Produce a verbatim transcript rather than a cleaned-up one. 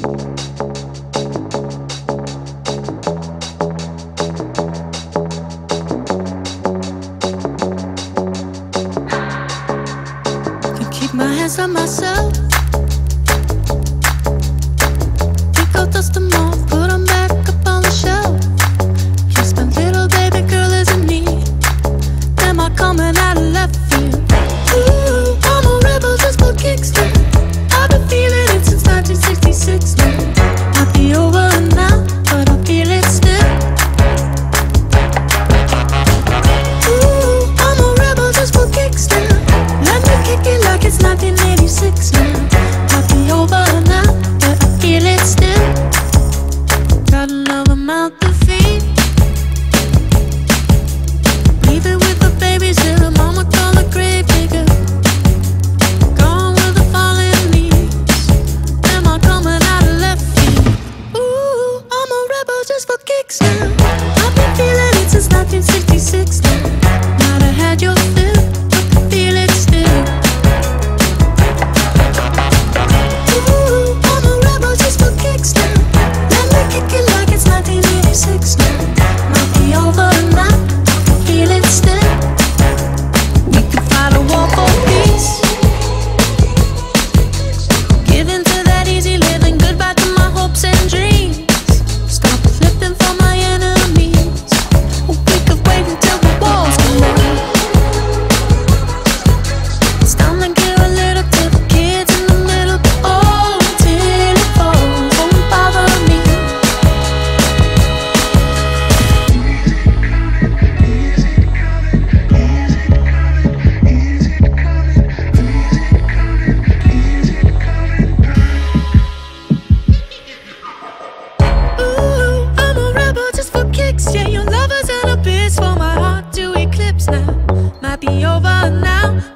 Keep my hands on myself. Think I'll dust them off, put them back up on the shelf. Just a little baby girl isn't me. Am I coming out of left field? Ooh, I'm a rebel just for kicks now. I've been feeling it since nineteen sixty-six now. Might be over now, but I feel it still. Ooh, I'm a rebel just for kicks now. Let me kick it like it's nineteen eighty-six now. Might be over now, but I feel it still. Got another mouth to feed. Leaving with the babies till mama call a grave digger. Gone with the fallen leaves. Am I coming out of left field? Ooh, I'm a rebel just for kicks now. I've been feeling it since nineteen sixty-six now. Might have had your fill, but I feel it still. Ooh, I'm a rebel just for kicks now. Let me kick it like it's nineteen eighty-six now. Might be over now, I feel it still. We could fight a war for peace. Give in to that easy living, goodbye to my hopes and dreams. Stop flipping for my enemies. We could wait until the walls come down. It's time to give a little to the kids in the middle. Oh, till it falls, won't bother me. Ooh, I'm a rebel just for kicks. Yeah, your lovers and a bitch for my heart to eclipse now. Might be over now,